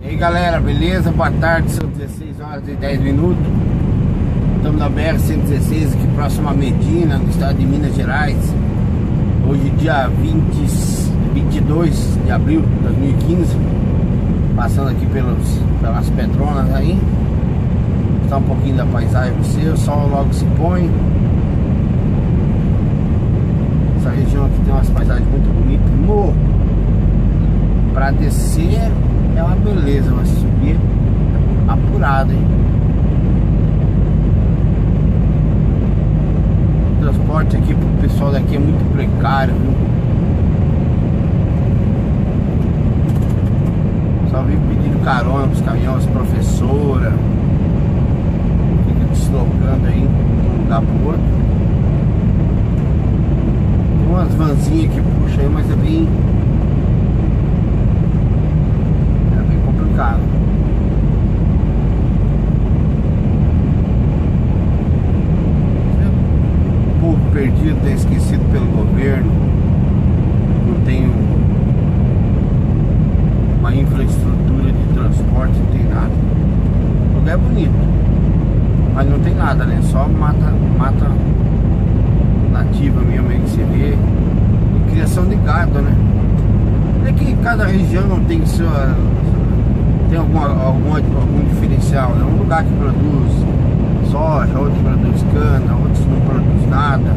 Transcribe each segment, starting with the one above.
E aí galera, beleza? Boa tarde, são 16 horas e 10 minutos. Estamos na BR-116 aqui próximo a Medina, no estado de Minas Gerais. Hoje dia 22 de abril de 2015. Passando aqui pelas pedronas aí. Está um pouquinho da paisagem pra você, o sol logo se põe. Essa região aqui tem umas paisagens muito bonitas. Morro pra descer é uma beleza, mas subir apurado, hein? O transporte aqui pro pessoal daqui é muito precário, viu? Só vive pedindo carona pros caminhões, professora. Fica deslocando aí de um lugar pro outro. Tem umas vanzinhas que puxam aí, mas é bem complicado. O povo perdido, tá esquecido pelo governo, não tem uma infraestrutura de transporte, não tem nada. O lugar é bonito, mas não tem nada, né? Só mata nativa mesmo aí que você vê, e criação de gado, né? É que cada região tem sua... Tem algum diferencial, né? Um lugar que produz soja, outro produz cana, outros não produz nada.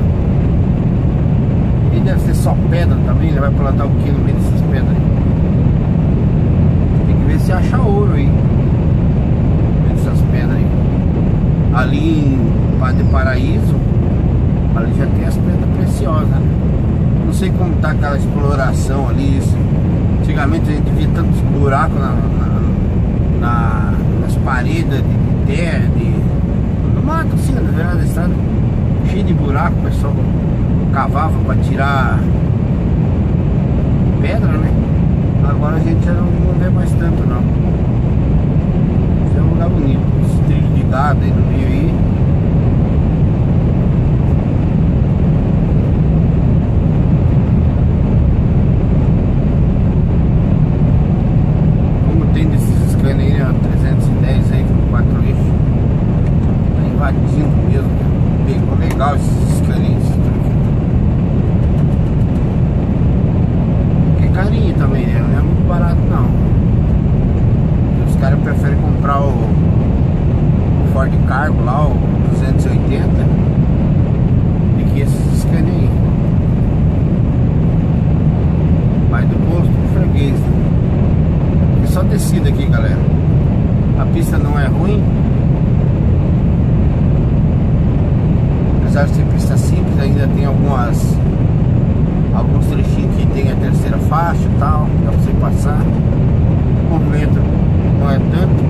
E deve ser só pedra também, ele vai plantar o que no meio dessas pedras aí? Tem que ver se acha ouro aí, no meio dessas pedras aí. Ali em Padre Paraíso, ali já tem as pedras preciosas, né? Não sei como tá aquela exploração ali. Antigamente a gente via tantos buracos nas paredes de terra, no mato assim, na verdade da estrada, cheio de buraco, o pessoal cavava para tirar pedra, né? Agora a gente já não vê mais tanto não. Isso é um lugar bonito, os trilhos de gado aí no meio aí. Cargo lá, o 280, e que esses escaneam aí. Vai do posto pro freguês, né? É só descida aqui, galera. A pista não é ruim, apesar de ser pista simples, ainda tem alguns trechinhos que tem a terceira faixa e tal, dá pra você passar. O movimento não é tanto.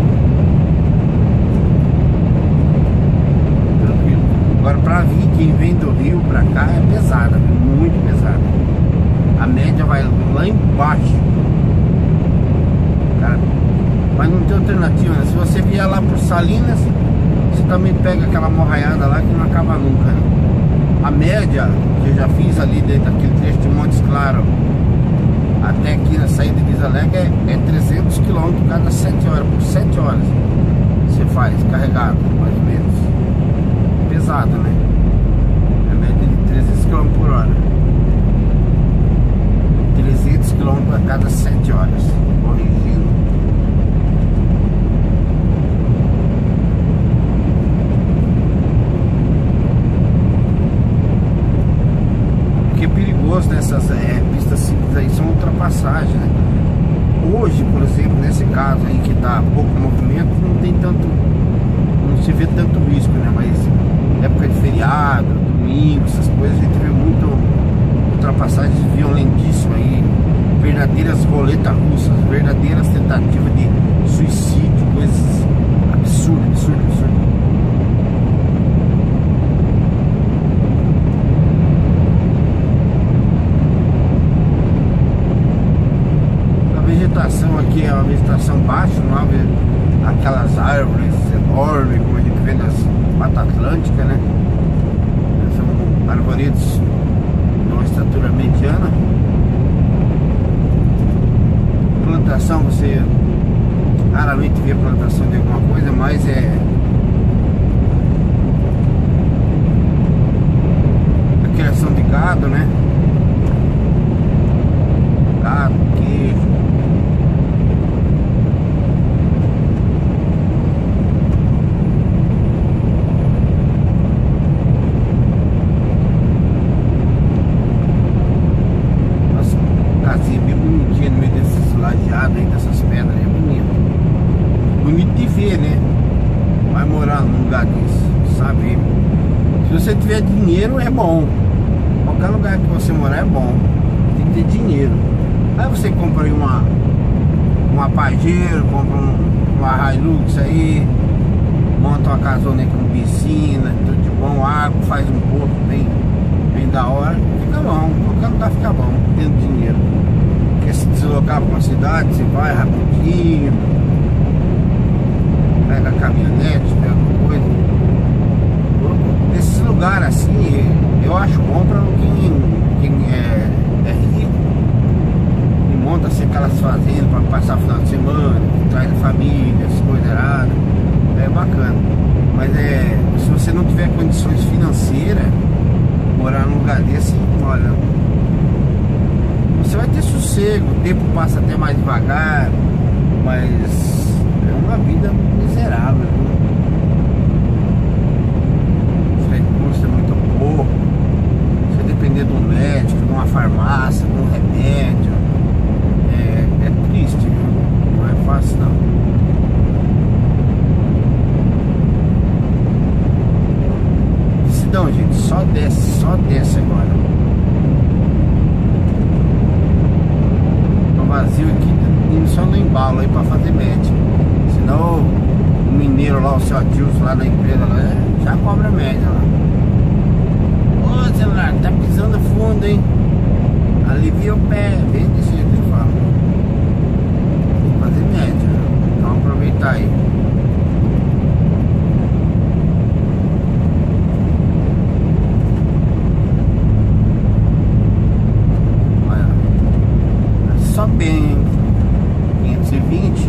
Agora pra vir, quem vem do Rio pra cá é pesada, muito pesada. A média vai lá embaixo, cara. Mas não tem alternativa, né? Se você vier lá por Salinas, você também pega aquela morraiada lá que não acaba nunca, né? A média que eu já fiz ali dentro daquele trecho de Montes Claros até aqui na saída de Isalego é 300 km cada 7 horas. Por 7 horas você faz carregado, mais ou menos. Pesado, né? É média de 300 km por hora. 300 km a cada 7 horas. Corrigindo. O que é perigoso nessas pistas simples aí são ultrapassagens, né? Hoje, por exemplo, nesse caso aí que tá pouco movimento, não tem tanto, não se vê tanto risco, né? Mas época de feriado, domingo, essas coisas, a gente vê muito ultrapassagens violentíssimas aí, verdadeiras roletas russas, verdadeiras tentativas de suicídio, coisas absurdas. A vegetação aqui é uma vegetação baixa, não é aquelas árvores enormes como a gente vê nas Mata Atlântica, né? São arvoredos de uma estatura mediana. Plantação, você ver plantação de alguma coisa, mas a criação de gado, né? Gado, queijo. Casinha bem bonitinha no meio desses lajeados aí, dessas pedras, é bonito. Bonito de ver, né? Vai morar num lugar desse, sabe? Se você tiver dinheiro, é bom. Qualquer lugar que você morar é bom. Tem que ter dinheiro. Aí você compra aí uma Pajero, compra uma Hilux aí, monta uma casona aí com piscina, tudo de bom, água, faz um porto bem da hora, fica bom. Qualquer lugar fica bom, tendo dinheiro. Quer se deslocar para uma cidade, você vai rapidinho, pega a caminhonete, pega alguma coisa. Nesses lugares assim, eu acho bom para quem é rico e monta assim aquelas fazendas para passar final de semana, traz a família, as coisas erradas, é bacana. Mas se você não tiver condições financeiras, morar num lugar desse, olha, você vai ter sossego, o tempo passa até mais devagar, mas é uma vida miserável. Os recursos é muito pouco. Você depender de um médico, de uma farmácia, de um remédio, é triste, viu? Não é fácil não. Então, gente, só desce agora. Tô vazio aqui, indo só no embalo aí pra fazer média. Senão o mineiro lá, o seu Adilson lá da empresa lá, já cobra média lá. Ô celular, tá pisando fundo, hein? Alivia o pé, bem desse jeito que eu falo. Fazer média, então aproveitar aí. Só bem 520.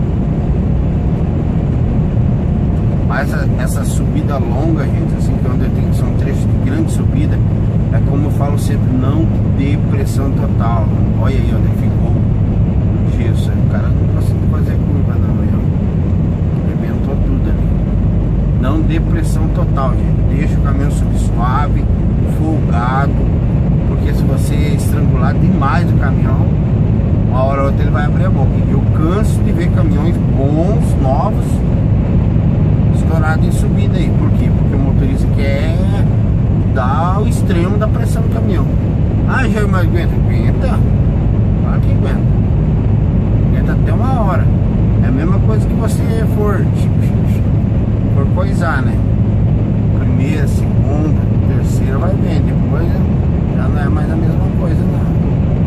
Mas essa subida longa, gente, assim, que onde eu tenho, são trechos de grande subida, é como eu falo sempre, não dê pressão total. Olha aí onde ficou o gesso, o cara não conseguiu fazer curva não, arrebentou tudo ali. Não dê pressão total, gente, deixa o caminhão subir suave, folgado, porque se você estrangular demais o caminhão, uma hora ou outra ele vai abrir a boca. Eu canso de ver caminhões bons, novos, estourados em subida aí. Por quê? Porque o motorista quer dar o extremo da pressão do caminhão. Ah, já mais aguenta? Aguenta. Claro que aguenta. Aguenta até uma hora. É a mesma coisa que você for coisar, né? Primeira, segunda, terceira vai bem. Depois já não é mais a mesma coisa, não.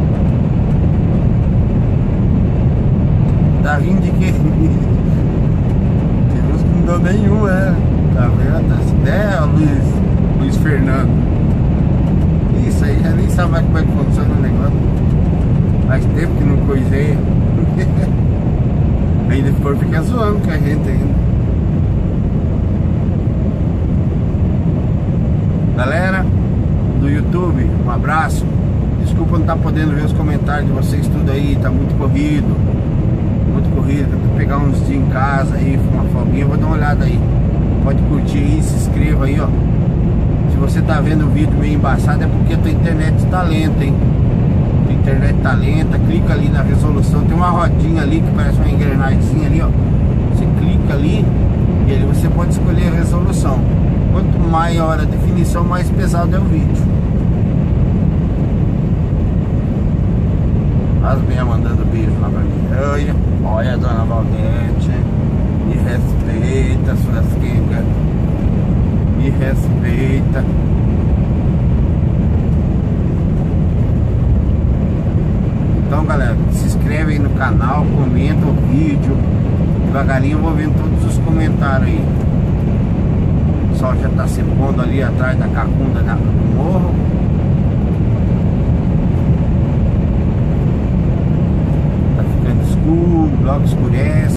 Tá vindo de quê? Tem uns que não deu nenhum, tá vendo? Luiz Fernando. Isso aí, já nem sabe mais como é que funciona o negócio. Faz tempo que não coisei. Aí depois fica zoando com a gente ainda. Galera do YouTube, um abraço. Desculpa não estar podendo ver os comentários de vocês tudo aí, tá muito corrido. Vou pegar uns dias em casa aí, uma folguinha, vou dar uma olhada aí. Pode curtir aí, se inscreva aí, ó. Se você tá vendo o vídeo meio embaçado é porque a tua internet tá lenta, hein? A internet tá lenta, clica ali na resolução, tem uma rodinha ali que parece uma engrenagemzinha ali, ó. Você clica ali e ali você pode escolher a resolução. Quanto maior a definição, mais pesado é o vídeo. As minhas mandando beijo lá pra mim. Olha, dona Valdete, me respeita, suas quengas. Me respeita. Então, galera, se inscreve aí no canal, comenta o vídeo. Devagarinho eu vou vendo todos os comentários aí. O sol já tá se pondo ali atrás da cacunda do morro. Tá ficando escuro, logo escurece.